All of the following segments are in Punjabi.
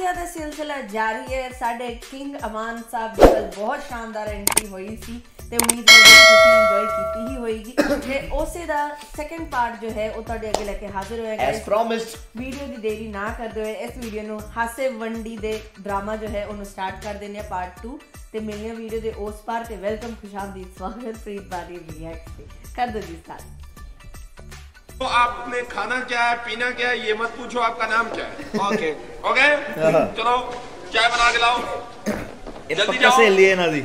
हासिया का सिलसिला जारी है। साडे किंग अमान साहब की कल बहुत शानदार एंट्री हुई सी ते उम्मीद है कि तुसीं एंजॉय कीती ही होएगी ते उसे दा सेकंड पार्ट जो है वो तुहाडे अगे लेके हाजिर होएगा एज प्रॉमिस्ड। वीडियो दी देरी ना करदे हुए इस वीडियो नु हासे वंडी दे ड्रामा जो है उन्हें स्टार्ट कर देने पार्ट 2 ते मिलने वीडियो दे उस पार ते वेलकम खुशामदीद स्वागत प्रीत बारी रिएक्ट कर दो जी स्टार्ट। तो आपने खाना क्या है पीना क्या है ये मत पूछो, आपका नाम क्या है। ओके ओके चलो चाय बना के लाओ जल्दी जाओ। से लिए ना दी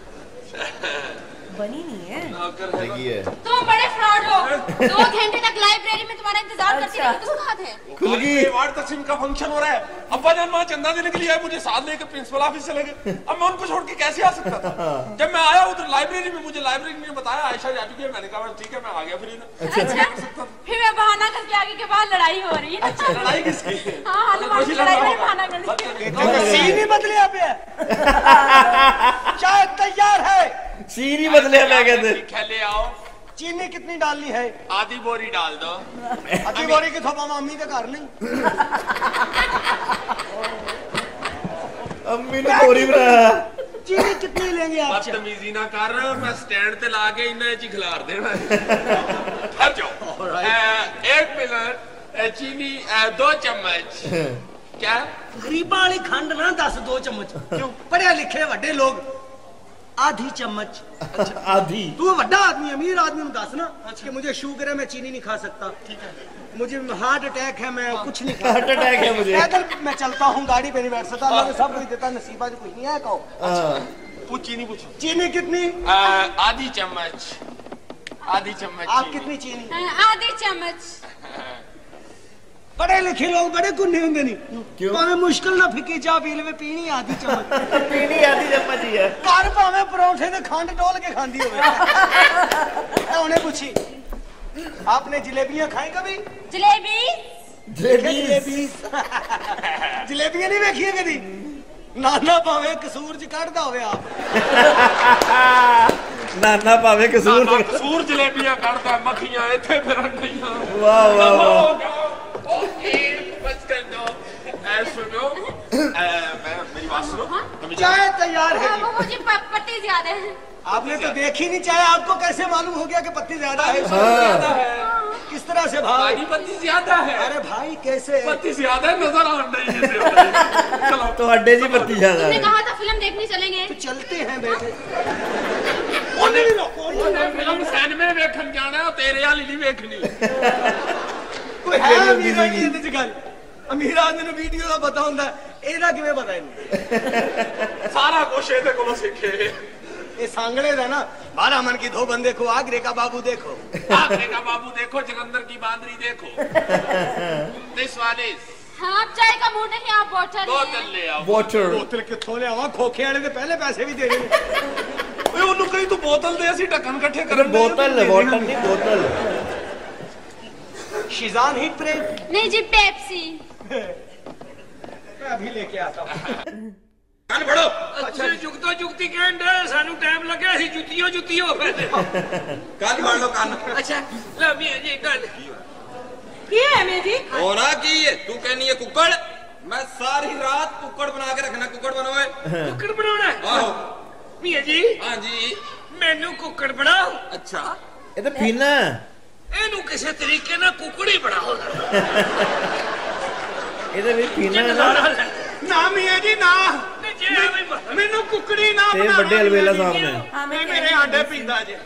बनी नहीं है तुम बड़े फ्रॉड हो। 2 घंटे तक लाइब्रेरी में तुम्हारा इंतजार करती रही, तुम कहाँ थे? वार्ड तकसीम का फंक्शन हो रहा है, अब्बा जान वहाँ चंदा देने के लिए आए, मुझे साथ लेकर प्रिंसिपल ऑफिस चले गए। अब मैं उनको छोड़ के कैसे आ सकता था। जब मैं आया उधर लाइब्रेरी में, मुझे लाइब्रेरी ने बताया आयशा जा चुकी है, मैंने कहा ठीक है मैं आ गया फ्री ना। फिर मैं बहाना करके आगे के बाद लड़ाई हो रही है। अच्छा लड़ाई किसकी? हाँ लड़ाई में बहाना करके सीन ही बदले आप चाय तैयार है। सीन ही बदले मैं कहते ले आओ। चीनी कितनी डालनी है? आधी बोरी डाल दो। आधी बोरी की थोपा मम्मी के घर नहीं। अम्मी ने बोरी बनाया। चीनी कितनी लेंगे आप? बदतमीजी ना कर, मैं स्टैंड ते ला के इन्हें ची खिलार देना। हट जाओ। 1 मिनट चीनी 2 चम्मच। क्या गरीबा वाली खंड ना 2 चम्मच क्यों? पढ़े लिखे वड्डे लोग आधी चम्मच। अच्छा आधी? तू बड़ा आदमी अमीर आदमी में दस ना कि मुझे शुगर है मैं चीनी नहीं खा सकता, मुझे हार्ट अटैक है मैं कुछ नहीं खा। हार्ट अटैक है मुझे, पैदल मैं चलता हूँ, गाड़ी पे नहीं बैठ सकता, अल्लाह ने सब कुछ देता, नसीबा जो कुछ नहीं है। कहो पूछ चीनी पूछो। चीनी कितनी? आधी चम्मच। आधी चम्मच। आप कितनी चीनी? आधी चम्मच। पढ़े लिखे लोग बड़े गुन्ने होंगे नहीं क्यों? भावे मुश्किल ना फिक्की चाह पी ले, पीनी आधी चम्मच। पीनी आधी चम्मच ही है। घर भावे परोठे ते खंड डोल के खांदी होवे। उन्हें पूछी आपने जलेबियां खाई कभी? जलेबी जलेबियां नहीं देखी कभी? नाना भावे कसूर च कढ़दा होवे आप। नाना भावे कसूर जलेबियां कढ़दा, मक्खियां इथे फिरन ਦੀਆਂ। वाह वाह वाह। बस कर दो। सुनो मेरी बात सुनो। चाय तैयार है। मुझे पत्ती ज्यादा है। आपने तो देखी नहीं चाय, आपको कैसे मालूम हो गया कि पत्ती ज्यादा है? किस तरह से भाई? पत्ती ज्यादा है। अरे भाई कैसे पत्ती ज्यादा है? नजर आ रही है। चलो तो अड्डे जी पत्ती ज्यादा है। तुमने कहा था फिल्म देखने चलेंगे। तो चलते हैं बेटे। फिल्म सिनेमा वेखन जाना, तेरे वाली नहीं वेखनी। कोई है अमीर आदमी ਇਹਦੇ ਚ ਗੱਲ? ਅਮੀਰ ਆਦਮੀ ਨੂੰ ਵੀਡੀਓ ਦਾ ਪਤਾ ਹੁੰਦਾ, ਇਹਦਾ ਕਿਵੇਂ ਪਤਾ ਇਹਨੂੰ? ਸਾਰਾ ਕੁਝ ਇਹਦੇ ਕੋਲੋਂ ਸਿੱਖੇ। ये सांगले था ना, 12 मन की 2 बंदे को, आगरे का बाबू देखो, आगरे का बाबू देखो, जलंधर की बांदरी देखो। This one is. हाँ चाय का मूड नहीं, आप बोतल ले आओ। बोतल कित्थों ले आवा? खोखे वाले ने पहले पैसे भी दे देने। ओए ਉਹਨੂੰ ਕਹੀ ਤੂੰ ਬੋਤਲ ਦੇ, ਅਸੀਂ ਢੱਕਣ ਇਕੱਠੇ ਕਰਨ। बोतल नहीं बोतल। शिजान हीट ब्रेक? नहीं जी पेप्सी। मैं अभी लेके आता हूँ। कान फड़ो। अच्छा जुगतो जुगती कहंदे सानू टाइम लगे, ਅਸੀਂ ਜੁੱਤੀਓ ਜੁੱਤੀਓ ਫਿਰਦੇ। कान फाड़ लो कान। अच्छा लो मियां जी गल की है मैं जी? होना की है? तू कहनी है कुकड़, मैं सारी रात कुकड़ बना के रखना। कुकड़ बनाओ। कुकड़ बनाना है? आहो मियां जी। हां जी मैनू कुकड़ बनाओ। अच्छा ये तो पीना ਇਹਨੂੰ ਕਿਸੇ ਤਰੀਕੇ ਨਾਲ ਕੁਕੜੀ ਬਣਾਓ। ਇਹਦੇ ਵੀ ਪੀਣਾ ਹੈ ना मियां जी ना, मैनू कुकड़ी ना बना। बड़े अलवेला साहब ने मेरे आंडे पींदा जे।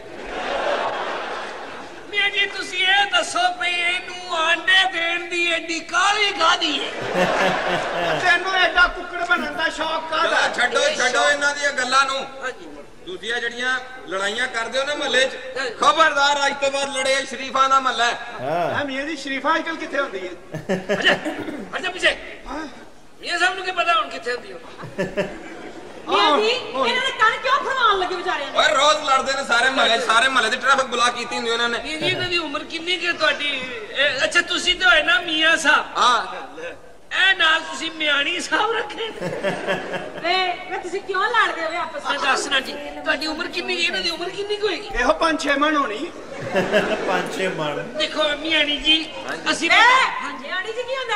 मियां जी ਤੁਸੀਂ ਇਹ ਦੱਸੋ ਭਈ ਇਹਨੂੰ ਆਂਡੇ ਦੇਣ ਦੀ ਐਡੀ ਕਾਹਲੀ ਕਾਹਦੀ ਹੈ? ਤੈਨੂੰ ਐਡਾ ਕੁੱਕੜ ਬਣਨ ਦਾ ਸ਼ੌਕ ਕਾਹਦਾ? ਛੱਡੋ ਇਹਨਾਂ ਦੀਆਂ ਗੱਲਾਂ ਨੂੰ। ਤੁਸੀਂ ਇਹ ਜਿਹੜੀਆਂ ਲੜਾਈਆਂ ਕਰਦੇ ਹੋ ਨਾ ਮਹੱਲੇ 'ਚ, ਖਬਰਦਾਰ ਅੱਜ ਤੋਂ ਬਾਅਦ ਲੜੇ ਸ਼ਰੀਫਾਂ ਦਾ ਮਹੱਲਾ ਹੈ। ਹਾਂ ਮੀਆਂ ਜੀ ਸ਼ਰੀਫਾਂ ਅੱਜਕੱਲ ਕਿੱਥੇ ਹੁੰਦੀ ਹੈ? ਅੱਛਾ ਪਿੱਛੇ ਮੀਆਂ ਸਾਹਿਬ ਨੂੰ ਕੀ ਪਤਾ ਹੁਣ ਕਿੱਥੇ ਹੁੰਦੀ ਹੋ? ਮੀਆਂ ਜੀ ਇਹਨਾਂ ਨੇ ਕੰਨ ਕਿਉਂ ਫਰਮਾਨ ਲੱਗੇ ਵਿਚਾਰਿਆਂ ਨੇ? ਓਏ ਰੋਜ਼ ਲੜਦੇ ਨੇ ਸਾਰੇ ਮਹੱਲੇ ਦੀ ਟ੍ਰੈਫਿਕ ਬੁਲਾ ਕੀਤੀ ਹੁੰਦੀ ਉਹਨਾਂ ਨੇ। ਮੀਆਂ ਜੀ ਇਹਨਾਂ ਦੀ ਉਮਰ ਕਿੰਨੀ ਕਿ ਤੁਹਾਡੀ? ਅੱਛਾ ਤੁਸੀਂ ਤਾਂ ਹੋਏ ਨਾ ਮੀਆਂ ਸਾਹਿਬ। ਹਾਂ ਇਹ ਨਾਲ ਤੁਸੀਂ ਮਿਆਣੀ ਸਾਹਿਬ ਰੱਖੇ ਵੇ ਤੁਸੀਂ ਕਿਉਂ ਲੜਦੇ ਹੋ ਆਪਸ ਵਿੱਚ? ਦੱਸਣਾ ਜੀ ਤੁਹਾਡੀ ਉਮਰ ਕਿੰਨੀ ਹੈ, ਇਹਨਾਂ ਦੀ ਉਮਰ ਕਿੰਨੀ ਹੋਏਗੀ? ਇਹੋ 5-6 ਮਣ ਹੋਣੀ। 5-6 ਮਣ। ਦੇਖੋ ਮਿਆਣੀ ਜੀ ਅਸੀਂ ਹਾਂਜੀ ਮਿਆਣੀ ਜੀ ਕੀ ਹੁੰਦਾ?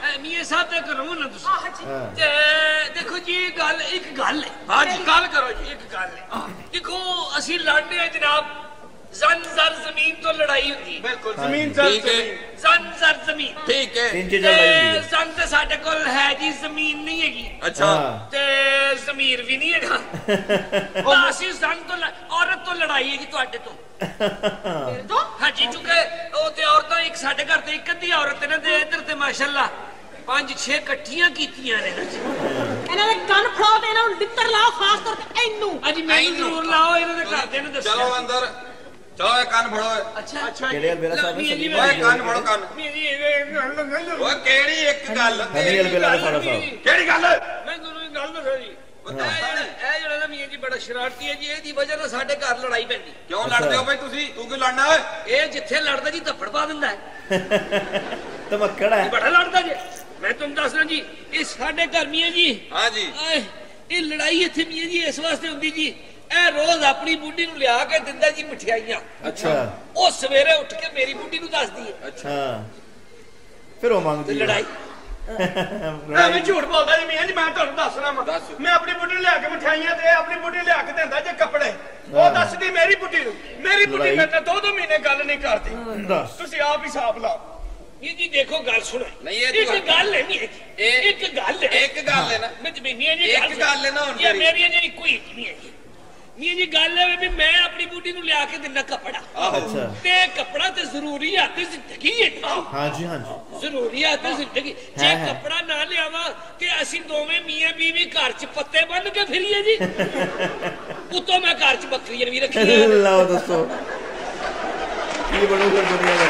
ਮੀਆਂ ਸਾਹਿਬ ਤੇ ਕਰੋ ਨਾ ਤੁਸੀਂ ਤੇ ਦੇਖੋ ਜੀ ਗੱਲ ਇੱਕ ਗੱਲ ਹੈ ਹਾਂ ਜੀ ਗੱਲ ਕਰੋ ਜੀ ਇੱਕ ਗੱਲ ਹੈ ਦੇਖੋ ਅਸੀਂ ਲੜਦੇ ਆ ਜਨਾਬ ਜ਼ਨ ਜ਼ਰ ਜ਼ਮੀਨ ਤੋਂ ਲੜਾਈ ਹੁੰਦੀ ਬਿਲਕੁਲ ਜ਼ਮੀਨ ਜ਼ਰ ਜ਼ਮੀਨ ਜ਼ਨ ਜ਼ਰ ਜ਼ਮੀਨ ਠੀਕ ਹੈ ਤਿੰਨ ਚੀਜ਼ਾਂ ਲੜਾਈ ਹੁੰਦੀ ਹੈ ਜ਼ਨ ਤੇ ਸਾਡੇ ਕੋਲ ਹੈ ਜੀ ਜ਼ਮੀਨ ਨਹੀਂ ਹੈਗੀ ਅੱਛਾ ਤੇ ਜ਼ਮੀਰ ਵੀ ਨਹੀਂ ਹੈਗਾ ਤਾਂ ਅਸੀਂ ਜ਼ਨ ਤੋਂ ਔਰਤ ਤੋਂ ਲੜਾਈ ਹੈ ਜੀ ਤੁਹਾਡੇ ਤੋਂ ਮੇਰੇ ਤੋਂ ਹਾਂਜੀ ਕਿਉਂਕਿ ਉਹ ਤੇ ਔਰਤਾਂ ਇੱਕ ਸਾਡੇ ਘਰ ਤੇ ਇੱਕ ਅੱਧੀ ਔਰਤ ਨੇ ਤੇ ਇੱਧਰ ਤੇ ਮਾਸ਼ਾਅੱਲਾ 5-6 ਇਕੱਠੀਆਂ ਕੀਤੀਆਂ ਨੇ ਇਹਨਾਂ ਦੇ ਕੰਨ ਫੜਾਓ ਤੇ ਇਹਨਾਂ ਨੂੰ ਲਿੱਤਰ ਲਾਓ ਖਾਸ ਤੌਰ ਤੇ ਇਹਨੂੰ ਅੱਜ ਮੈਨੂੰ ਜ਼ਰੂਰ ਲਾਓ ਇਹਨਾਂ ਦੇ ਘਰਦਿਆਂ ਨੇ ਦੱਸਿਆ ਚਲੋ ਅੰਦਰ ਚਲੋ ਇਹ ਕੰਨ ਫੜੋ ਅੱਛਾ ਅੱਛਾ ਕਿਹੜੇ ਅਲਬੇਲਾ ਸਾਹਿਬ ਨੇ ਓਏ ਕੰਨ ਫੜੋ ਕੰਨ ਮੇਰੀ ਓਏ ਕਿਹੜੀ ਇੱਕ ਗੱਲ ਹਨੀ ਅਲਬੇਲਾ ਦਾ ਸਾਰਾ ਸਾਹਿਬ ਕਿਹੜੀ ਗੱਲ ਮੈਂ ਤੁਹਾਨੂੰ ਇੱਕ ਗੱਲ ਦੱਸਾਂ ਜੀ ਇਹ ਜਿਹੜਾ ਨਾ ਮੀਆਂ ਜੀ ਬੜਾ ਸ਼ਰਾਰਤੀ ਹੈ ਜੀ ਇਹਦੀ ਵਜ੍ਹਾ ਨਾਲ ਸਾਡੇ ਘਰ ਲੜਾਈ ਪੈਂਦੀ ਕਿਉਂ ਲੜਦੇ ਹੋ ਬਈ ਤੁਸੀਂ ਤੂੰ ਕਿਉਂ ਲੜਨਾ ਓਏ ਇਹ ਜਿੱਥੇ ਲੜਦਾ ਜੀ ਧੱਫੜ ਪਾ ਦਿੰਦਾ ਹੈ ਧਮਕੜ ਹੈ ਬੜਾ ਲੜਦਾ ਜੀ ਮੈਂ ਤੁਹਾਨੂੰ ਦੱਸਣਾ ਜੀ ਇਹ ਸਾਡੇ ਘਰ ਮੀਆਂ ਜੀ ਹਾਂ ਜੀ ਇਹ ਲੜਾਈ ਇੱਥੇ ਮੀਆਂ ਜੀ ਇਸ ਵਾਸਤੇ ਹੁੰਦੀ ਜੀ ਇਹ ਰੋਜ਼ ਆਪਣੀ ਬੁੱਢੀ ਨੂੰ ਲਿਆ ਕੇ ਦਿੰਦਾ ਜੀ ਮਠਿਆਈਆਂ ਅੱਛਾ ਉਹ ਸਵੇਰੇ ਉੱਠ ਕੇ ਮੇਰੀ ਬੁੱਢੀ ਨੂੰ ਦੱਸਦੀ ਹੈ ਅੱਛਾ ਫਿਰ ਉਹ ਮੰਗਦੀ ਲੜਾਈ ਐਵੇਂ ਝੂਠ ਬੋਲਦਾ ਜੀ ਮੀਆਂ ਜੀ ਮੈਂ ਤੁਹਾਨੂੰ ਦੱਸਣਾ ਮੈਂ ਆਪਣੀ ਬੁੱਢੀ ਨੂੰ ਲਿਆ ਕੇ ਮਠਿਆਈਆਂ ਤੇ ਆਪਣੀ ਬੁੱਢੀ ਲਿਆ ਕੇ ਦਿੰਦਾ ਜੇ ਕੱਪੜੇ ਉਹ ਦੱਸਦੀ ਮੇਰੀ ਬੁੱਢੀ ਨੂੰ ਮੇਰੀ ਬੁੱਢੀ ਮੈਂ ਤਾਂ 2-2 ਮਹੀਨੇ ਗੱਲ ਨਹੀਂ ਕਰਦੀ ਦੱਸ ਤੁਸੀਂ ਆਪ ਹੀ ਹਿਸਾਬ ਲਾਓ ਇਹ ਜੀ ਦੇਖੋ ਗੱਲ ਸੁਣੋ ਨਹੀਂ ਇਹ ਇੱਕ ਗੱਲ ਹੈ ਨਹੀਂ ਇੱਕ ਗੱਲ ਹੈ ਇੱਕ ਗੱਲ ਹੈ ਨਾ ਮੈਂ ਮੀਆਂ ਜੀ ਇੱਕ ਗੱਲ ਹੈ ਨਾ ਹੁਣ ਇਹ ਮੇਰੀ ਜਿਹੜੀ ਕੋਈ ਨਹੀਂ ਹੈ ਜੀ ਮੀਆਂ ਜੀ ਗੱਲ ਹੈ ਵੀ ਮੈਂ ਆਪਣੀ ਬੁੱਢੀ ਨੂੰ ਲਿਆ ਕੇ ਦਿੰਦਾ ਕੱਪੜਾ ਅੱਛਾ ਤੇ ਕੱਪੜਾ ਤੇ ਜ਼ਰੂਰੀ ਹੈ ਤੇ ਜ਼ਿੰਦਗੀ ਹੈ ਹਾਂਜੀ ਹਾਂਜੀ ਜ਼ਰੂਰੀ ਹੈ ਤੇ ਜ਼ਿੰਦਗੀ ਜੇ ਕੱਪੜਾ ਨਾ ਲਿਆਵਾਂ ਤੇ ਅਸੀਂ ਦੋਵੇਂ ਮੀਆਂ ਬੀਵੀ ਘਰ 'ਚ ਪੱਤੇ ਬੰਨ ਕੇ ਫਿਰੀਏ ਜੀ ਉਤੋਂ ਮੈਂ ਘਰ 'ਚ ਬੱਕਰੀਆਂ ਵੀ ਰੱਖੀਆਂ ਲਓ ਦੱਸੋ ਕੀ ਬਣੂ ਫਿਰ ਦੁਨੀਆ ਦਾ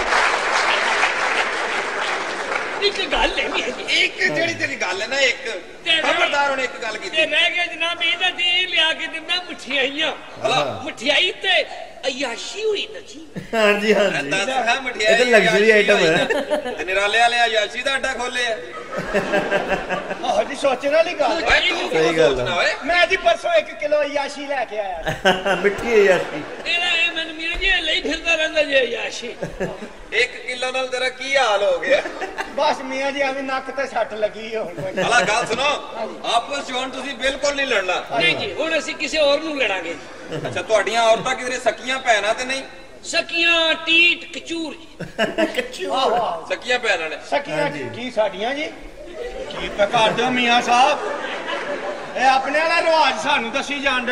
ਇੱਕ ਗੱਲ ਹੈ ਮੀਆਂ ਜੀ ਇੱਕ ਜਿਹੜੀ ਤੇਰੀ ਗੱਲ ਹੈ ਨਾ ਇੱਕ ਖਬਰਦਾਰ ਹੁਣ ਇੱਕ ਗੱਲ ਕੀਤੀ ਤੇ ਰਹਿ ਗਿਆ ਜਨਾਬ ਇਹਦਾ ਤੇ ਇਹ ਲਿਆ ਕੇ ਦਿੰਦਾ ਮਠਿਆਈਆਂ ਮਠਿਆਈ ਤੇ ਅਯਾਸ਼ੀ ਹੋਈ ਨਾ ਜੀ ਹਾਂਜੀ ਹਾਂਜੀ ਦੱਸ ਹੈ ਮਠਿਆਈ ਇਹ ਤਾਂ luxury item ਹੈ। ਤੇ ਨਿਰਾਲੇ ਵਾਲੇ ਆਯਾਸ਼ੀ ਦਾ ਅੱਡਾ ਖੋਲਿਆ ਆਹ ਜੀ ਸੋਚਣ ਵਾਲੀ ਗੱਲ ਹੈ। ਓਏ ਤੂੰ ਸਹੀ ਗੱਲ ਹੈ। ਓਏ ਮੈਂ ਜੀ ਪਰਸੋਂ 1 ਕਿਲੋ ਅਯਾਸ਼ੀ ਲੈ ਕੇ ਆਇਆ ਮਿੱਠੀ ਹੈ ਯਾਰ ਇਹਦਾ ਇਹ ਮੈਨੂੰ ਮੀਆਂ ਜੀ ਲਈ ਫਿਰਦਾ ਰਹਿੰਦਾ ਜੀ ਅਯਾਸ਼ੀ 1 ਕਿਲੋ ਨਾਲ ਤੇਰਾ ਕੀ ਹਾਲ ਹੋ ਗਿਆ ਬਸ ਮੀਆਂ ਜੀ ਐਵੇਂ ਨੱਕ ਤੇ ਸੱਟ ਲੱਗੀ ਹੁਣ ਕੋਈ ਭਲਾ ਗੱਲ ਸੁਣੋ ਆਪਸ ਚ ਹੁਣ ਤੁਸੀਂ ਬਿਲਕੁਲ ਨਹੀਂ ਲੜਨਾ ਨਹੀਂ ਜੀ ਹੁਣ ਅਸੀਂ ਕਿਸੇ ਹੋਰ ਨੂੰ ਲੜਾਂਗੇ ਅੱਛਾ ਤੁਹਾਡੀਆਂ ਔਰਤਾਂ ਕਿਧਰੇ ਸਕੀਆਂ ਭੈਣਾਂ ਤੇ ਨਹੀਂ ਸਕੀਆਂ ਟੀਟ ਕਚੂਰ ਜੀ ਆਹੋ ਸਕੀਆਂ ਭੈਣਾਂ ਨੇ ਸਕੀਆਂ ਕੀ ਸਾਡੀਆਂ ਜੀ ਕੀ ਤਾਂ ਕਰਦੇ ਹੋ ਮੀਆਂ ਸਾਹਿਬ ਇਹ ਆਪਣੇ ਵਾਲਾ ਰਿਵਾਜ ਸਾਨੂੰ ਦੱਸੀ ਜਾਂਦੇ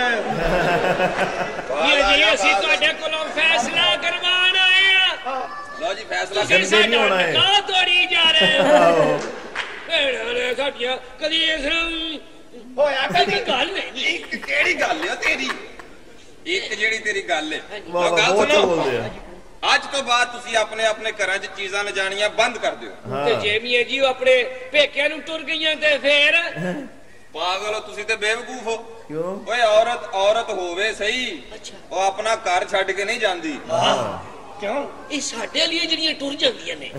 ਮੀਆਂ ਜੀ ਅਸੀਂ ਤੁਹਾਡੇ ਕੋਲੋਂ ਫੈਸਲਾ ਕਰਵਾਉਣ ਆਏ ਆ ਲਓ ਜੀ ਫੈਸਲਾ ਤੁਸੀਂ ਗੰਦੇ ਨਹੀਂ ਸਾਡਾ ਹੋਣਾ ਹੈ। ਟਕਾ ਤੋੜੀ ਜਾ ਰਹੇ ਹੋ ਆਹੋ ਭੈਣਾਂ ਨੇ ਸਾਡੀਆਂ ਕਦੀ ਇਸ ਹੋਇਆ ਕਦੀ ਗੱਲ ਨਹੀਂ ਇੱਕ ਕਿਹੜੀ ਗੱਲ ਹੈ ਤੇਰੀ ਇੱਕ ਜਿਹੜੀ ਤੇਰੀ ਗੱਲ ਹੈ ਵਾਹ ਲਓ ਵਾਹ ਗੱਲ ਬਹੁਤ ਸੁਣੋ ਬੋਲਦੇ ਆ ਅੱਜ ਤੋਂ ਬਾਅਦ ਤੁਸੀਂ ਆਪਣੇ ਆਪਣੇ ਘਰਾਂ 'ਚ ਚੀਜ਼ਾਂ ਲਿਜਾਣੀਆਂ ਬੰਦ ਕਰ ਦਿਓ ਤੇ ਜੇ ਮੀਆਂ ਜੀ ਉਹ ਆਪਣੇ ਪੇਕਿਆਂ ਨੂੰ ਟੁਰ ਗਈਆਂ ਤੇ ਫੇਰ ਪਾਗਲ ਹੋ ਤੁਸੀਂ ਤੇ ਬੇਵਕੂਫ ਹੋ ਕਿਉਂ ਓਏ ਔਰਤ ਹੋਵੇ ਸਹੀ ਉਹ ਆਪਣਾ ਘਰ ਛੱਡ ਕੇ ਨਹੀਂ ਜਾਂਦੀ ਕਿਉਂ ਇਹ ਸਾਡੇ ਲਈ ਜਿਹੜੀਆਂ ਟੁਰ ਜਾਂਦੀਆਂ ਨੇ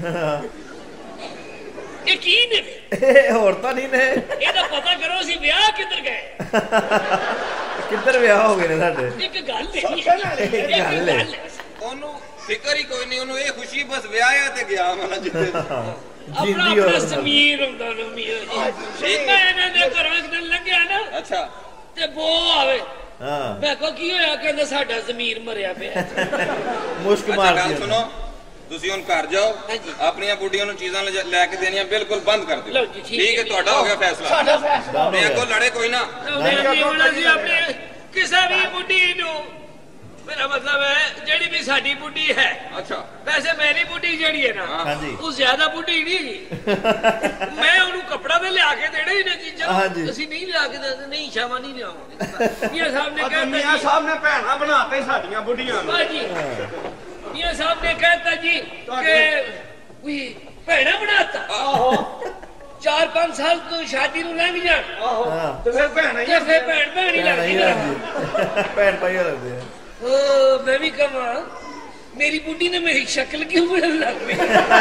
ਇਹ ਕੀ ਨੇ ਇਹ ਹੋਰ ਤਾਂ ਨਹੀਂ ਨੇ ਇਹਦਾ ਪਤਾ ਕਰੋ ਅਸੀਂ ਵਿਆਹ ਕਿੱਧਰ ਗਏ ਕਿੱਧਰ ਵਿਆਹ ਹੋ ਗਏ ਨੇ ਸਾਡੇ ਇੱਕ ਗੱਲ ਹੈ ਇਹ ਗੱਲ ਹੈ ਉਹਨੂੰ ਫਿਕਰ ਹੀ ਕੋਈ ਨਹੀਂ ਉਹਨੂੰ ਇਹ ਖੁਸ਼ੀ ਬਸ ਵਿਆਹਿਆ ਤੇ ਗਿਆ ਮਨ ਜਿੱਤੇ ਆਪਣਾ ਜਿੰਦੀ ਆਪਣਾ ਹੋ ਜ਼ਮੀਰ ਹੁੰਦਾ ਨਾ ਮੀਆਂ ਜੀ ਮੈਂ ਇਹਨਾਂ ਦੇ ਘਰੋਂ ਇੱਕ ਦਿਨ ਲੰਘਿਆ ਨਾ ਅੱਛਾ ਤੇ ਬੋ ਆਵੇ ਹਾਂ ਮੈਂ ਕਹਾਂ ਕੀ ਹੋਇਆ ਕਹਿੰਦਾ ਸਾਡਾ ਜ਼ਮੀਰ ਮਰਿਆ ਪਿਆ ਮੁਸ਼ਕ ਅੱਛਾ ਮਾਰਦੀ ਗੱਲ ਸੁਣੋ ਤੁਸੀਂ ਹੁਣ ਘਰ ਜਾਓ ਹਾਂਜੀ। ਆਪਣੀਆਂ ਬੁੱਢੀਆਂ ਨੂੰ ਚੀਜ਼ਾਂ ਲੈ ਕੇ ਦੇਣੀਆਂ ਬਿਲਕੁਲ ਬੰਦ ਕਰ ਦਿਓ ਲਓ ਜੀ, ਠੀਕ ਠੀਕ ਹੈ ਹੈ। ਤੁਹਾਡਾ ਹੋ ਗਿਆ ਫੈਸਲਾ ਸਾਡਾ ਫੈਸਲਾ ਮੈਂ ਅੱਗੋਂ ਲੜੇ ਕੋਈ ਨਾ ਹੁਣ ਅਸੀਂ ਆਪਣੇ ਕਿਸੇ ਵੀ ਬੁੱਢੀ ਨੂੰ ਮੇਰਾ ਮਤਲਬ ਹੈ ਜਿਹੜੀ ਵੀ ਸਾਡੀ ਬੁੱਢੀ ਹੈ ਅੱਛਾ ਵੈਸੇ ਮੇਰੀ ਬੁੱਢੀ ਜਿਹੜੀ ਹੈ ਨਾ ਹਾਂਜੀ ਉਹ ਜ਼ਿਆਦਾ ਬੁੱਢੀ ਨਹੀਂ ਮੈਂ ਉਹਨੂੰ ਕੱਪੜਾ ਤੇ ਲਿਆ ਕੇ ਦੇਣਾ ਹੀ ਨਾ ਚੀਜ਼ਾਂ ਹਾਂਜੀ। ਅਸੀਂ ਨਹੀਂ ਲਿਆ ਕੇ ਦੇਣਾ ਨਹੀਂ ਸ਼ਾਮਾ ਨਹੀਂ ਲਿਆਉਂਦੇ ਮੀਆਂ ਸਾਹਿਬ ਨੇ ਮੀਆਂ ਕਹਿੰਦਾ ਸਾਹਿਬ ਨੇ ਭੈਣਾਂ ਬਣਾਤੇ ਸਾਡੀਆਂ ਬੁੱਢੀਆਂ ਨੂੰ ਜੀ ਮੀਆਂ ਸਾਹਿਬ ਨੇ ਕਹਿੰਦਾ ਜੀ ਕਿ ਵੀ ਭੈਣਾ ਬਣਾਤਾ ਆਹੋ 4-5 ਸਾਲ ਤੋਂ ਸ਼ਾਦੀ ਨੂੰ ਲੰਘ ਜਾਣ ਆਹੋ ਹਾਂ। ਤੇ ਫਿਰ ਭੈਣਾਂ ਹੀ ਤੇ ਫਿਰ ਭੈਣ ਭੈਣ ਹੀ ਭੈਣ ਲੱਗਦੀ ਹੀ ਨਾ ਲੱਗਦੀ ਭੈਣ ਭਾਈ ਲੱਗਦੇ ਆ ਓ ਮੈਂ ਵੀ ਕਹਾਂ ਮੇਰੀ ਬੁੱਢੀ ਨੇ ਮੇਰੀ ਸ਼ਕਲ ਕਿਉਂ ਬਦਲ ਲੱਗ ਪਈ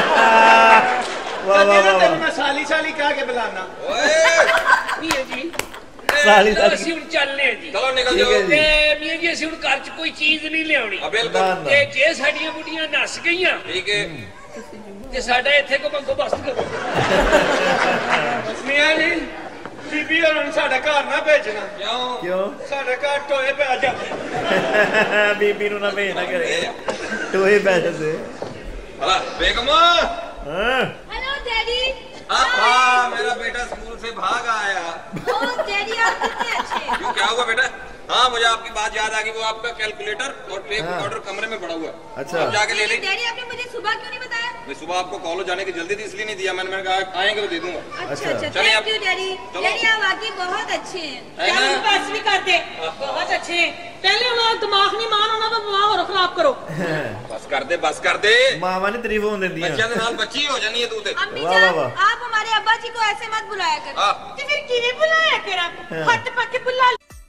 ਵਾਹ ਵਾਹ ਤੈਨੂੰ ਵਾਹ ਮੈਂ ਸਾਲੀ ਸਾਲੀ ਕਹਿ ਕੇ ਬੁਲਾਣਾ ਓਏ ਮੀਆਂ ਜੀ ਸਾਲੀ ਚਲੋ ਸਾਲੀ ਅਸੀਂ ਹੁਣ ਚੱਲਨੇ ਆ ਜੀ ਚਲੋ ਨਿਕਲ ਠੀਕ ਹੈ ਜਾਓ ਜੀ। ਤੇ ਮੀਆਂ ਜੀ ਅਸੀਂ ਹੁਣ ਘਰ 'ਚ ਕੋਈ ਚੀਜ਼ ਨਹੀਂ ਲਿਆਉਣੀ ਆ ਬਿਲਕੁਲ ਨਾ, ਨਾ। ਤੇ ਜੇ ਸਾਡੀਆਂ ਬੁੱਢੀਆਂ ਨੱਸ ਗਈਆਂ ਠੀਕ ਹੈ ਤੇ ਸਾਡਾ ਇੱਥੇ ਕੋ ਬੰਦੋਬਸਤ ਕਰੋ। ਮੀਆਂ ਜੀ ਬੀਬੀ ਹੋਰਾਂ ਨੂੰ ਸਾਡਾ ਘਰ ਨਾ ਭੇਜਣਾ। ਕਿਉਂ? ਸਾਡੇ ਘਰ ਟੋਏ ਪੈ ਜਾਂਦੇ। ਬੀਬੀ ਨੂੰ ਨਾ ਭੇਜਣਾ ਘਰੇ, ਟੋਏ ਪੈ ਜਾਂਦੇ। बेगम हेलो डैडी। हाँ मेरा बेटा स्कूल से भाग आया। ओह डैडी आप कितने अच्छे। क्यों क्या हुआ बेटा? हाँ मुझे आपकी बात याद आ गई, वो आपका कैलकुलेटर और टेप रिकॉर्डर कमरे में पड़ा हुआ है। अच्छा आप जाके ले ली। डैडी आपने मुझे सुबह क्यों नहीं बताया? मैं सुबह आपको कॉलेज जाने की जल्दी थी इसलिए नहीं दिया, मैंने कहा आएंगे तो दे दूंगा। अच्छा अच्छा चलिए थैंक यू डैडी। डैडी आप वाकई बहुत अच्छे हैं। है ना? बस भी कर दे, बहुत अच्छे हैं। पहले उन्होंने दिमाग नहीं मान होना तो दिमाग और खराब करो। बस कर दे बस कर दे। मामा ने तारीफ होने दी बच्चा के साथ बच्ची हो जानी है तू ते। अम्मी वाह, जान वाह, वाह। आप हमारे अब्बा जी को ऐसे मत बुलाया करो। हाँ। तो फिर किने बुलाया करा, हट पट बुला।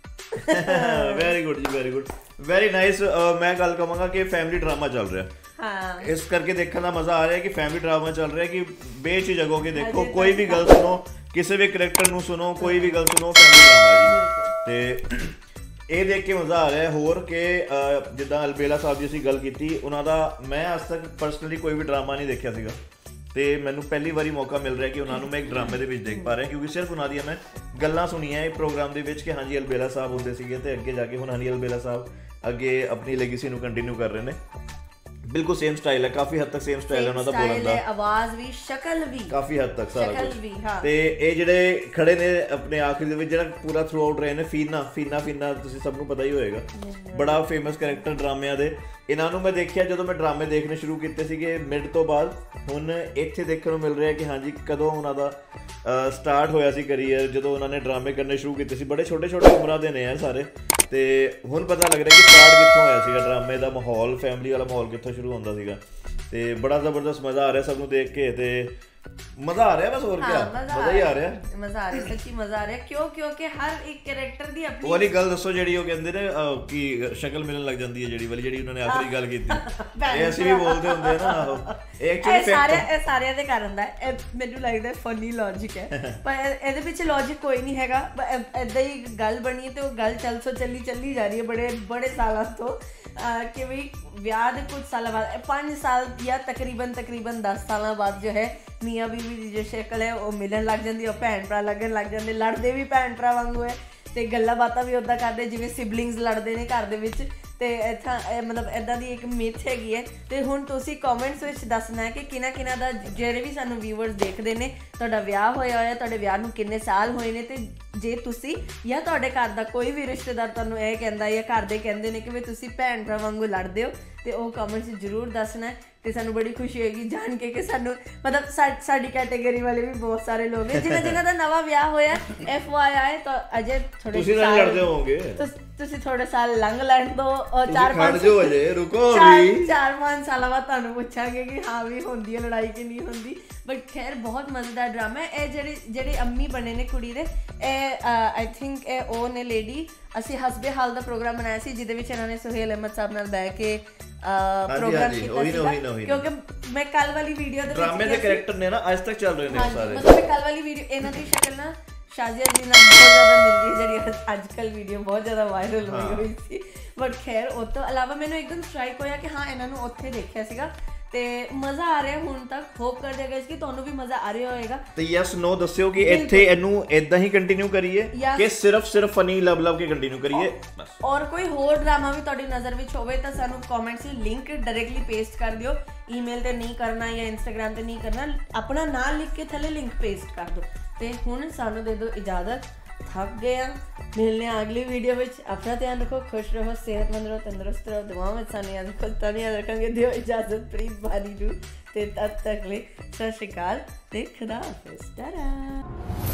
ਵੈਰੀ ਗੁੱਡ ਜੀ, ਵੈਰੀ ਗੁੱਡ, ਵੈਰੀ ਨਾਈਸ। ਮੈਂ ਗੱਲ ਕਹਾਂਗਾ ਕਿ ਫੈਮਿਲੀ ਡਰਾਮਾ ਚੱਲ ਰਿਹਾ, ਹਾਂ ਇਸ ਕਰਕੇ ਦੇਖਣ ਦਾ ਮਜ਼ਾ ਆ ਰਿਹਾ ਕਿ ਫੈਮਿਲੀ ਡਰਾਮਾ ਚੱਲ ਰਿਹਾ ਕਿ ਬੇਝਿਜਕ ਹੋ ਕੇ ਦੇਖੋ, ਕੋਈ ਵੀ ਗੱਲ ਸੁਣੋ, ਕਿਸੇ ਵੀ ਕਰੈਕਟਰ ਨੂੰ ਸੁਣੋ, ਕੋਈ ਵੀ ਗੱਲ ਸੁਣੋ, ਫੈਮਿਲੀ ਡਰਾਮਾ ਜੀ। ਤੇ ਇਹ ਦੇਖ ਕੇ ਮਜ਼ਾ ਆ ਰਿਹਾ ਹੋਰ ਕਿ ਜਿੱਦਾਂ ਅਲਬੇਲਾ ਸਾਹਿਬ ਦੀ ਅਸੀਂ ਗੱਲ ਕੀਤੀ, ਉਹਨਾਂ ਦਾ ਮੈਂ ਅੱਜ ਤੱਕ ਪਰਸਨਲੀ ਕੋਈ ਵੀ ਡਰਾਮਾ ਨਹੀਂ ਦੇਖਿਆ ਸੀਗਾ ਤੇ ਮੈਨੂੰ ਪਹਿਲੀ ਵਾਰੀ ਮੌਕਾ ਮਿਲ ਰਿਹਾ ਕਿ ਉਹਨਾਂ ਨੂੰ ਮੈਂ ਇੱਕ ਡਰਾਮੇ ਦੇ ਵਿੱਚ ਦੇਖ ਪਾ ਰਿਹਾ, ਕਿਉਂਕਿ ਸਿਰਫ ਉਹਨਾਂ ਦੀਆਂ ਮੈਂ ਗੱਲਾਂ ਸੁਣੀਆਂ ਇਹ ਪ੍ਰੋਗਰਾਮ ਦੇ ਵਿੱਚ ਕਿ ਹਾਂਜੀ ਅਲਬੇਲਾ ਸਾਹਿਬ ਹੁੰਦੇ ਸੀਗੇ ਤੇ ਅੱਗੇ ਜਾ ਕੇ ਹੁਣ ਹਨੀ ਅਲਬੇਲਾ ਸਾਹਿਬ ਅੱਗੇ ਆਪਣੀ ਲੈਗੇਸੀ ਨੂੰ ਕੰਟੀਨਿਊ ਕਰ ਰਹੇ ਨੇ। ਬਿਲਕੁਲ ਸੇਮ ਸਟਾਈਲ ਹੈ, ਕਾਫੀ ਹੱਦ ਤੱਕ ਸੇਮ ਸਟਾਈਲ ਹੈ ਉਹਨਾਂ ਦਾ ਬੋਲਣ ਦਾ, ਆਵਾਜ਼ ਵੀ, ਸ਼ਕਲ ਵੀ ਕਾਫੀ ਹੱਦ ਤੱਕ ਸਾਰਾ ਸ਼ਕਲ ਕੁਝ। ਵੀ, ਹਾਂ। ਤੇ ਇਹ ਜਿਹੜੇ ਖੜੇ ਨੇ ਆਪਣੇ ਆਖਰੀ ਦੇ ਵਿੱਚ ਜਿਹੜਾ ਪੂਰਾ ਥਰੂ ਆਊਟ ਰਹੇ ਨੇ, ਫੀਨਾ ਤੁਸੀਂ ਸਭ ਨੂੰ ਪਤਾ ਹੀ ਹੋਏਗਾ, ਬੜਾ ਫੇਮਸ ਕੈਰੈਕਟਰ ਡਰਾਮਿਆਂ ਦੇ। ਇਹਨਾਂ ਨੂੰ ਮੈਂ ਦੇਖਿਆ ਜਦੋਂ ਮੈਂ ਡਰਾਮੇ ਦੇਖਣੇ ਸ਼ੁਰੂ ਕੀਤੇ ਸੀਗੇ ਮਿਡ ਤੋਂ ਬਾਅਦ, ਹੁਣ ਇੱਥੇ ਦੇਖਣ ਨੂੰ ਮਿਲ ਰਿਹਾ ਕਿ ਹਾਂਜੀ ਕਦੋਂ ਉਹਨਾਂ ਦਾ ਸਟਾਰਟ ਹੋਇਆ ਸੀ ਕਰੀਅਰ, ਜਦੋਂ ਉਹਨਾਂ ਨੇ ਡਰਾਮੇ ਕਰਨੇ ਸ਼ੁਰੂ ਕੀਤੇ ਸੀ। ਬੜੇ ਛੋਟੇ ਉਮਰਾਂ ਦੇ ਨੇ ਆ ਸਾਰੇ, ਤੇ ਹੁਣ ਪਤਾ ਲੱਗ ਰਿਹਾ ਕਿ ਸਟਾਰਟ ਕਿੱਥੋਂ ਹੋਇਆ ਸੀਗਾ ਡਰਾਮੇ ਦਾ ਮਾਹੌਲ, ਫੈਮਿਲੀ ਵਾਲਾ ਮਾਹੌਲ ਕਿੱਥੋਂ ਸ਼ੁਰੂ ਹੁੰਦਾ ਸੀਗਾ। ਤੇ ਬੜਾ ਜ਼ਬਰਦਸਤ ਮਜ਼ਾ ਆ ਰਿਹਾ ਸਭ ਨੂੰ ਦੇਖ ਕੇ, ਤੇ ਮਜ਼ਾ ਆ ਰਿਹਾ ਬਸ, ਹੋਰ ਕੀ ਮਜ਼ਾ ਹੀ ਆ ਰਿਹਾ, ਮਜ਼ਾ ਆ ਰਿਹਾ, ਸੱਚੀ ਮਜ਼ਾ ਆ ਰਿਹਾ। ਕਿਉਂਕਿ ਹਰ ਇੱਕ ਕੈਰੈਕਟਰ ਦੀ ਆਪਣੀ ਵਾਲੀ ਗੱਲ ਦੱਸੋ ਜਿਹੜੀ ਉਹ ਕਹਿੰਦੇ ਨੇ ਕਿ ਸ਼ਕਲ ਮਿਲਣ ਲੱਗ ਜਾਂਦੀ ਹੈ, ਜਿਹੜੀ ਉਹਨਾਂ ਨੇ ਆਖਰੀ ਗੱਲ ਕੀਤੀ, ਇਹ ਅਸੀਂ ਵੀ ਬੋਲਦੇ ਹੁੰਦੇ ਆ ਨਾ, ਇਹ ਸਾਰਿਆਂ ਦੇ ਕਾਰਨ ਦਾ ਮੈਨੂੰ ਲੱਗਦਾ ਫਨੀ ਲੌਜਿਕ ਹੈ, ਪਰ ਇਹਦੇ ਵਿੱਚ ਲੌਜਿਕ ਕੋਈ ਨਹੀਂ ਹੈਗਾ, ਏਦਾਂ ਹੀ ਗੱਲ ਬਣੀ ਤੇ ਉਹ ਗੱਲ ਚੱਲੀ ਜਾ ਰਹੀ ਹੈ ਬੜੇ ਸਾਲਾਂ ਤੋਂ ਕਿ ਵੀ ਵਿਆਹ ਦੇ ਕੁਝ ਸਾਲਾਂ ਬਾਅਦ 5 ਸਾਲ ਜਾਂ ਤਕਰੀਬਨ 10 ਸਾਲਾਂ ਬਾਅਦ ਜੋ ਹੈ ਮੀਆਂ ਬੀਵੀ ਦੀ ਜੋ ਸ਼ਕਲ ਹੈ ਉਹ ਮਿਲਣ ਲੱਗ ਜਾਂਦੀ, ਉਹ ਭੈਣ ਭਰਾ ਲੱਗਣ ਲੱਗ ਜਾਂਦੇ, ਲੜਦੇ ਵੀ ਭੈਣ ਭਰਾ ਵਾਂਗੂ ਹੈ ਤੇ ਗੱਲਾਂ ਬਾਤਾਂ ਵੀ ਉੱਦਾਂ ਕਰਦੇ ਜਿਵੇਂ ਸਿਬਲਿੰਗਸ ਲੜਦੇ ਨੇ ਘਰ ਦੇ ਵਿੱਚ। ਤੇ ਮਤਲਬ ਇੱਦਾਂ ਦੀ ਇੱਕ ਮਿਥ ਹੈਗੀ ਹੈ। ਤੇ ਹੁਣ ਤੁਸੀਂ ਕਮੈਂਟਸ ਵਿੱਚ ਦੱਸਣਾ ਹੈ ਕਿ ਕਿਹਨਾਂ ਦਾ, ਜਿਹੜੇ ਵੀ ਸਾਨੂੰ ਵਿਊਅਰਸ ਦੇਖਦੇ ਨੇ, ਤੁਹਾਡਾ ਵਿਆਹ ਹੋਇਆ, ਤੁਹਾਡੇ ਵਿਆਹ ਨੂੰ ਕਿੰਨੇ ਸਾਲ ਹੋਏ ਨੇ, ਤੇ ਜੇ ਤੁਸੀਂ ਜਾਂ ਤੁਹਾਡੇ ਘਰ ਦਾ ਕੋਈ ਵੀ ਰਿਸ਼ਤੇਦਾਰ ਤੁਹਾਨੂੰ ਇਹ ਕਹਿੰਦਾ ਜਾਂ ਘਰ ਦੇ ਕਹਿੰਦੇ ਨੇ ਕਿ ਵੀ ਤੁਸੀਂ ਭੈਣ ਭਰਾ ਵਾਂਗੂ ਲੜਦੇ ਹੋ, ਤੇ ਉਹ ਕਮੈਂਟਸ ਜ਼ਰੂਰ ਦੱਸਣਾ ਹੈ। ਤੇ ਸਾਨੂੰ ਬੜੀ ਖੁਸ਼ੀ ਹੋਏਗੀ ਜਾਣ ਕੇ ਕਿ ਸਾਨੂੰ ਮਤਲਬ ਸਾਡੀ ਕੈਟੇਗਰੀ ਵਾਲੇ ਵੀ ਬਹੁਤ ਸਾਰੇ ਲੋਕ ਨੇ ਜਿਨ੍ਹਾਂ ਦਾ ਨਵਾਂ ਵਿਆਹ ਹੋਇਆ, FYI ਤਾਂ ਅਜੇ ਥੋੜੇ ਤੁਸੀਂ ਨਾਲ ਲੜਦੇ ਹੋਵੋਗੇ, ਤੁਸੀਂ ਥੋੜੇ ਸਾਲ ਲੰਘ ਲੈਣ ਦੋ, 4-5 ਸਾਲਾਂ ਬਾਅਦ ਤੁਹਾਨੂੰ ਪੁੱਛਾਂਗੇ ਕਿ ਹਾਂ ਵੀ ਹੁੰਦੀ ਹੈ ਲੜਾਈ ਕਿ ਨਹੀਂ ਹੁੰਦੀ। ਬਟ ਖੈਰ ਬਹੁਤ ਮਜ਼ੇਦਾਰ ਡਰਾਮਾ ਹੈ। ਇਹ ਜਿਹੜੇ ਅੰਮੀ ਬਣੇ ਨੇ ਕੁੜੀ ਦੇ, ਇਹ ਆਈ ਥਿੰਕ ਇਹ ਉਹ ਨੇ ਲੇਡੀ, ਅਸੀਂ ਹਸਬੇ ਹਾਲ ਦਾ ਪ੍ਰੋਗਰਾਮ ਬਣਾਇਆ ਸੀ ਜਿਹਦੇ ਵਿੱਚ ਇਹਨਾਂ ਨੇ ਸੁਹੇਲ ਅਹਿਮਦ ਸਾਹਿਬ ਨਾਲ ਬਹਿ ਕੇ ਪ੍ਰੋਗਰਾਮ ਕੀਤਾ ਸੀਗਾ, ਕਿਉਂਕਿ ਮੈਂ ਕੱਲ ਵਾਲੀ ਵੀਡੀਓ ਦੇ ਡਰਾਮੇ ਦੇ ਕੈਰੈਕਟਰ ਨੇ ਨਾ ਅੱਜ ਤੱਕ ਚੱਲ ਰਹੇ ਨੇ ਸਾਰੇ, ਮਤਲਬ ਮੈਂ ਕੱਲ ਵਾਲੀ ਵੀਡੀਓ ਇਹਨਾਂ ਦੀ ਸ਼ਕਲ ਨਾ ਸ਼ਾਜ਼ੀਆ ਜੀ ਨਾਲ ਬਹੁਤ ਜ਼ਿਆਦਾ ਮਿਲਦੀ ਹੈ, ਜਿਹੜੀ ਅੱਜ ਕੱਲ ਵੀਡੀਓ ਬਹੁਤ ਜ਼ਿਆਦਾ ਵਾਇਰਲ ਹੋਈ ਸੀ। ਬਟ ਖੈਰ ਉਹ ਤੋਂ ਇਲਾਵਾ ਮੈਨੂੰ ਇੱਕਦਮ ਸਟ੍ਰਾਈਕ ਹੋਇਆ ਕਿ ਹਾਂ ਇਹਨਾਂ ਨੂੰ ਉੱਥੇ ਦੇਖਿਆ ਸੀਗਾ ਤੇ ਮਜ਼ਾ ਆ ਰਿਹਾ ਹੁਣ ਤੱਕ। ਹੋਪ ਕਰਦੇ ਹਾਂ ਕਿ ਤੁਹਾਨੂੰ ਵੀ ਮਜ਼ਾ ਆ ਰਿਹਾ ਹੋਏਗਾ, ਤੇ ਯੈਸ ਨੋ ਦੱਸਿਓ ਕਿ ਇੱਥੇ ਇਹਨੂੰ ਇਦਾਂ ਹੀ ਕੰਟੀਨਿਊ ਕਰੀਏ ਕਿ ਸਿਰਫ ਫਨੀ ਲਵ ਕੇ ਕੰਟੀਨਿਊ ਕਰੀਏ ਬਸ। ਔਰ ਕੋਈ ਹੋਰ ਡਰਾਮਾ ਵੀ ਤੁਹਾਡੀ ਨਜ਼ਰ ਵਿੱਚ ਹੋਵੇ ਤਾਂ ਸਾਨੂੰ ਕਮੈਂਟਸ 'ਚ ਲਿੰਕ ਡਾਇਰੈਕਟਲੀ ਪੇਸਟ ਕਰ ਦਿਓ, ਈਮੇਲ ਤੇ ਨਹੀਂ ਕਰਨਾ ਜਾਂ ਇੰਸਟਾਗ੍ਰਾਮ ਤੇ ਨਹੀਂ ਕਰਨਾ, ਆਪਣਾ ਨਾਮ ਲਿਖ ਕੇ ਥੱਲੇ ਲਿੰਕ ਪੇਸਟ ਕਰ ਦਿਓ। ਤੇ ਹੁਣ ਸਾਨੂੰ ਦੇ ਦਿਓ ਇਜਾਜ਼ਤ, ਥੱਕ ਗਏ ਆ, ਮਿਲਨੇ ਆ ਅਗਲੀ ਵੀਡੀਓ ਵਿੱਚ। ਆਪਣਾ ਧਿਆਨ ਰੱਖੋ, ਖੁਸ਼ ਰਹੋ, ਸਿਹਤਮੰਦ ਰਹੋ, ਤੰਦਰੁਸਤ ਰਹੋ, ਦੁਆਵਾਂ ਵਿੱਚ ਸਾਨੂੰ ਯਾਦ ਰੱਖੋ, ਤਾਂ ਯਾਦ ਰੱਖਾਂਗੇ। ਦਿਓ ਇਜਾਜ਼ਤ ਪ੍ਰੀਤ ਬਾਲੀ ਨੂੰ, ਤੇ ਤਦ ਤੱਕ ਲਈ ਸਤਿ ਸ਼੍ਰੀ ਅਕਾਲ ਤੇ ਖੁਦਾ ਹਾਫਿਜ਼। ਟਾਟਾ।